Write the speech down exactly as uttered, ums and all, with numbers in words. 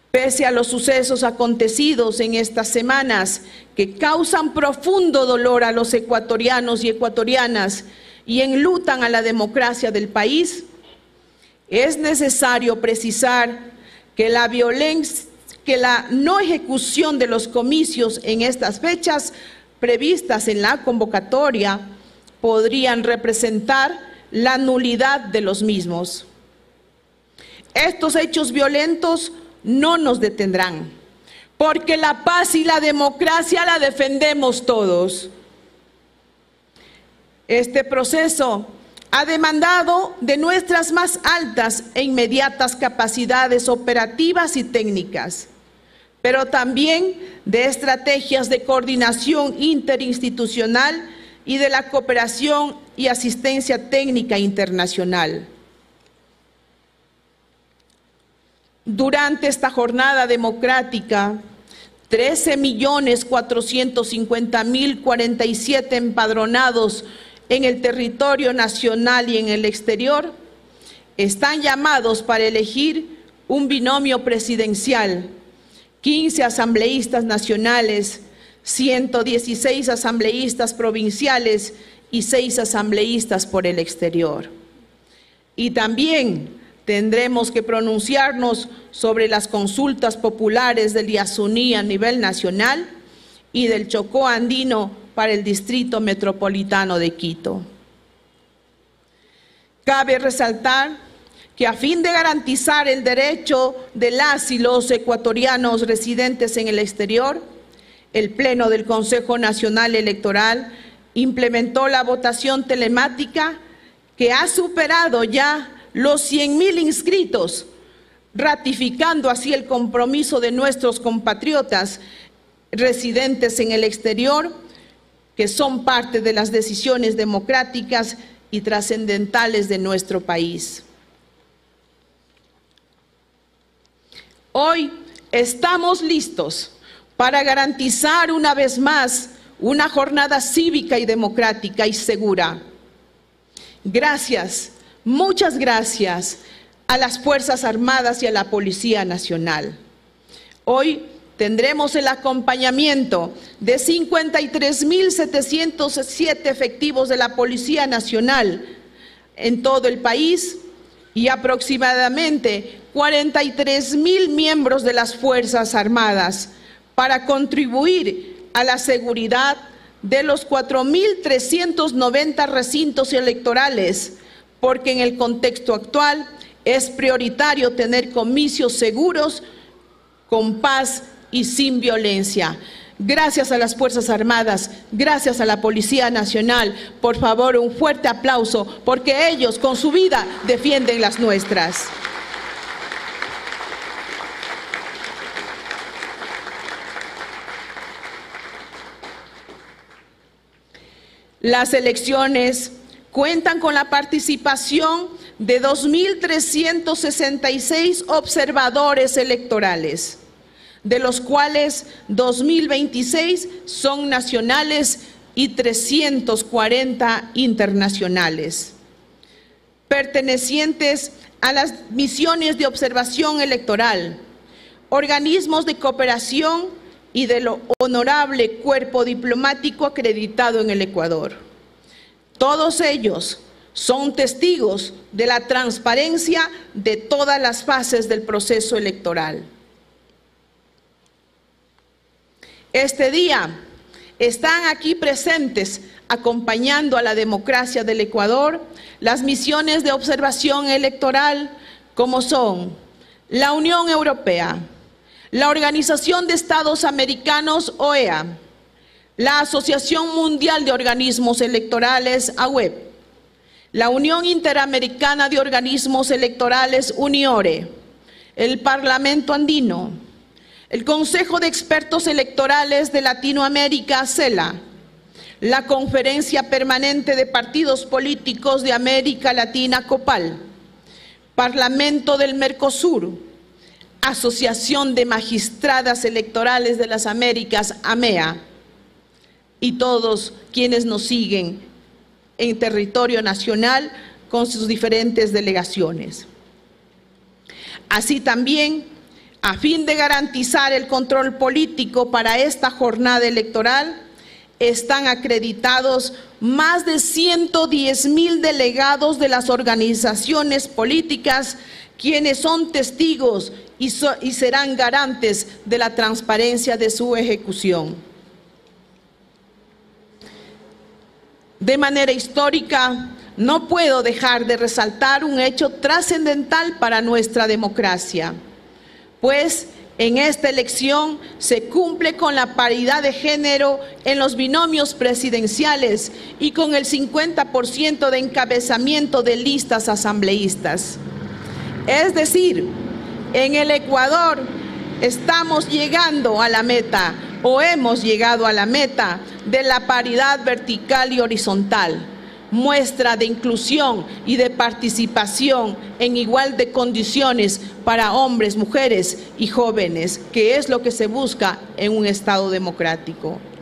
Pese a los sucesos acontecidos en estas semanas que causan profundo dolor a los ecuatorianos y ecuatorianas y enlutan a la democracia del país, es necesario precisar que la violencia, que la no ejecución de los comicios en estas fechas previstas en la convocatoria podrían representar la nulidad de los mismos. Estos hechos violentos no nos detendrán, porque la paz y la democracia la defendemos todos. Este proceso ha demandado de nuestras más altas e inmediatas capacidades operativas y técnicas, pero también de estrategias de coordinación interinstitucional y de la cooperación y asistencia técnica internacional. Durante esta jornada democrática, trece millones cuatrocientos cincuenta mil cuarenta y siete empadronados en el territorio nacional y en el exterior están llamados para elegir un binomio presidencial, quince asambleístas nacionales, ciento dieciséis asambleístas provinciales y seis asambleístas por el exterior. Y también tendremos que pronunciarnos sobre las consultas populares del Yasuní a nivel nacional y del Chocó Andino para el Distrito Metropolitano de Quito. Cabe resaltar que a fin de garantizar el derecho de las y los ecuatorianos residentes en el exterior, el Pleno del Consejo Nacional Electoral implementó la votación telemática que ha superado ya los cien mil inscritos, ratificando así el compromiso de nuestros compatriotas residentes en el exterior, que son parte de las decisiones democráticas y trascendentales de nuestro país. Hoy estamos listos para garantizar una vez más una jornada cívica y democrática y segura. Gracias, muchas gracias a las Fuerzas Armadas y a la Policía Nacional. Hoy tendremos el acompañamiento de cincuenta y tres mil setecientos siete efectivos de la Policía Nacional en todo el país y aproximadamente cuarenta y tres mil miembros de las Fuerzas Armadas para contribuir a la seguridad de los cuatro mil trescientos noventa recintos electorales, porque en el contexto actual es prioritario tener comicios seguros, con paz y sin violencia. Gracias a las Fuerzas Armadas, gracias a la Policía Nacional. Por favor, un fuerte aplauso, porque ellos con su vida defienden las nuestras. Las elecciones cuentan con la participación de dos mil trescientos sesenta y seis observadores electorales, de los cuales dos mil veintiséis son nacionales y trescientos cuarenta internacionales, pertenecientes a las misiones de observación electoral, organismos de cooperación y del honorable cuerpo diplomático acreditado en el Ecuador. Todos ellos son testigos de la transparencia de todas las fases del proceso electoral. Este día están aquí presentes, acompañando a la democracia del Ecuador, las misiones de observación electoral como son la Unión Europea, la Organización de Estados Americanos, O E A, la Asociación Mundial de Organismos Electorales, A U E P, la Unión Interamericana de Organismos Electorales, UNIORE, el Parlamento Andino, el Consejo de Expertos Electorales de Latinoamérica, CELA, la Conferencia Permanente de Partidos Políticos de América Latina, COPAL, Parlamento del Mercosur, Asociación de Magistradas Electorales de las Américas, AMEA, y todos quienes nos siguen en territorio nacional con sus diferentes delegaciones. Así también A fin de garantizar el control político para esta jornada electoral, están acreditados más de ciento diez mil delegados de las organizaciones políticas, quienes son testigos y, so, y serán garantes de la transparencia de su ejecución. De manera histórica, no puedo dejar de resaltar un hecho trascendental para nuestra democracia, pues en esta elección se cumple con la paridad de género en los binomios presidenciales y con el cincuenta por ciento de encabezamiento de listas asambleístas. Es decir, en el Ecuador estamos llegando a la meta o hemos llegado a la meta de la paridad vertical y horizontal, muestra de inclusión y de participación en igual de condiciones para hombres, mujeres y jóvenes, que es lo que se busca en un Estado democrático.